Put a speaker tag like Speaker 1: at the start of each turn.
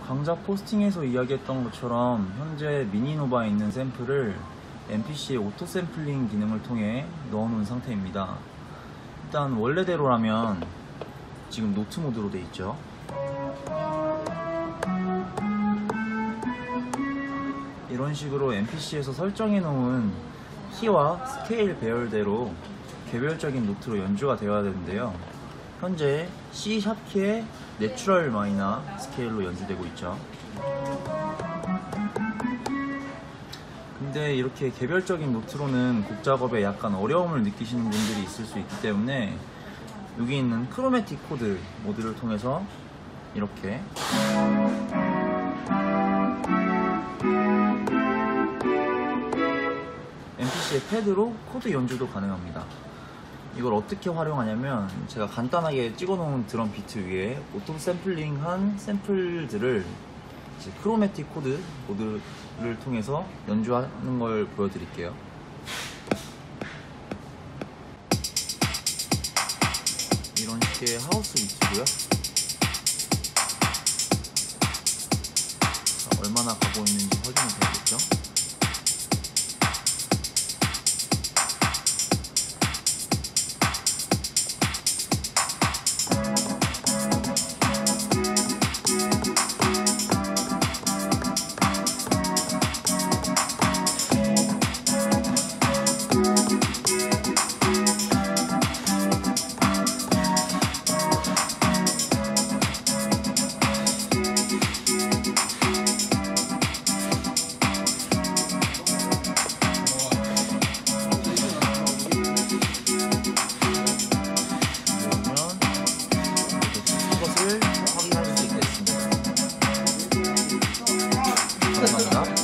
Speaker 1: 강좌 포스팅에서 이야기했던 것처럼 현재 미니노바에 있는 샘플을 MPC의 오토 샘플링 기능을 통해 넣어놓은 상태입니다. 일단 원래대로라면 지금 노트 모드로 되어 있죠. 이런 식으로 MPC에서 설정해 놓은 키와 스케일 배열대로 개별적인 노트로 연주가 되어야 되는데요. 현재 C# 키의 내추럴 마이너 스케일로 연주되고 있죠. 근데 이렇게 개별적인 노트로는 곡 작업에 약간 어려움을 느끼시는 분들이 있을 수 있기 때문에 여기 있는 크로매틱 코드 모드를 통해서 이렇게 MPC의 패드로 코드 연주도 가능합니다. 이걸 어떻게 활용하냐면 제가 간단하게 찍어놓은 드럼 비트 위에 오토 샘플링한 샘플들을 이제 크로매틱 코드 모드를 통해서 연주하는 걸 보여드릴게요. 이런 식의 하우스 비트고요. 얼마나 가고 있는지 확인이 되겠죠? 확인할 수 있겠습니다. 감사합니다.